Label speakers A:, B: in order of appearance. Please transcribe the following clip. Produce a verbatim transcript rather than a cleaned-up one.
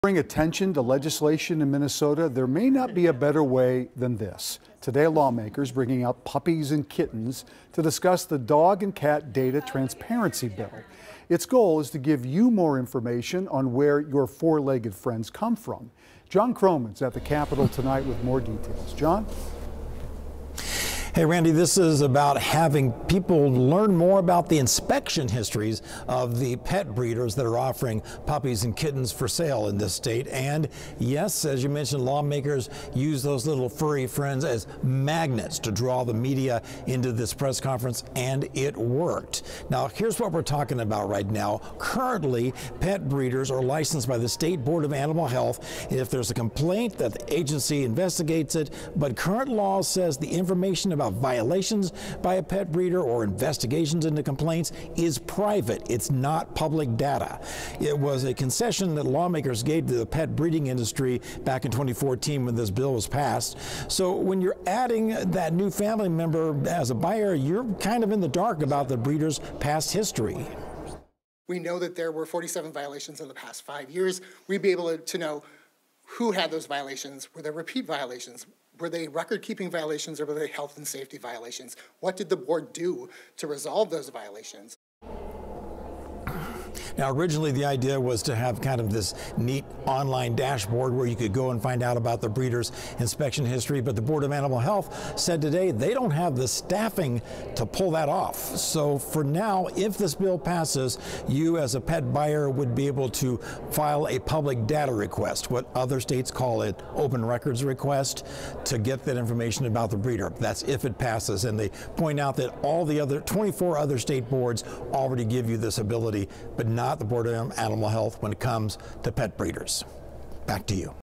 A: Bring attention to legislation in Minnesota, there may not be a better way than this. Today, lawmakers bringing out Puppies and Kittens to discuss the dog and cat data transparency bill. Its goal is to give you more information on where your four-legged friends come from. John Croman's at the Capitol tonight with more details. John?
B: Hey Randy, this is about having people learn more about the inspection histories of the pet breeders that are offering puppies and kittens for sale in this state. And yes, as you mentioned, lawmakers use those little furry friends as magnets to draw the media into this press conference, and it worked. Now, here's what we're talking about right now. Currently, pet breeders are licensed by the State Board of Animal Health. If there's a complaint, that the agency investigates it, but current law says the information about about violations by a pet breeder or investigations into complaints is private. It's not public data. It was a concession that lawmakers gave to the pet breeding industry back in twenty fourteen when this bill was passed. So when you're adding that new family member as a buyer, you're kind of in the dark about the breeder's past history.
C: We know that there were forty-seven violations in the past five years. We'd be able to know who had those violations. Were there repeat violations? Were they record-keeping violations, or were they health and safety violations? What did the board do to resolve those violations?
B: Now, originally the idea was to have kind of this neat online dashboard where you could go and find out about the breeder's inspection history, but the Board of Animal Health said today they don't have the staffing to pull that off. So for now, if this bill passes, you as a pet buyer would be able to file a public data request, what other states call it open records request, to get that information about the breeder. That's if it passes, and they point out that all the other twenty-four other state boards already give you this ability, but not the Board of Animal Health when it comes to pet breeders. Back to you.